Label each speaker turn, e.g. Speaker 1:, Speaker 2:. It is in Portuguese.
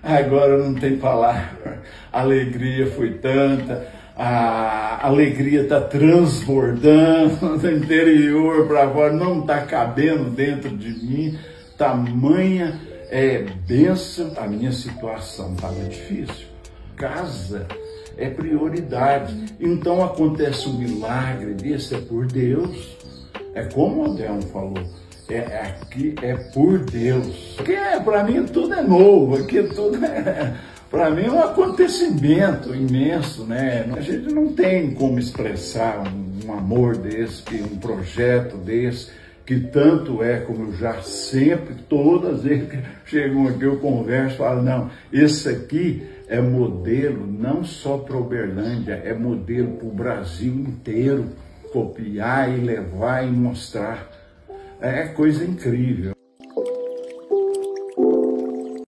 Speaker 1: Agora não tem palavra. A alegria foi tanta, a alegria está transbordando do interior para fora, não está cabendo dentro de mim. Tamanha bênção. A minha situação estava difícil. Casa é prioridade. Então acontece um milagre desse, é por Deus. É como o Adelmo falou. Aqui é por Deus. Porque para mim tudo é novo, aqui tudo para mim é um acontecimento imenso, né? A gente não tem como expressar um amor desse, um projeto desse, que tanto é, como eu já sempre, todas as vezes que chegam aqui eu converso, falo, não, esse aqui é modelo não só para Uberlândia, é modelo para o Brasil inteiro copiar e levar e mostrar. É coisa incrível.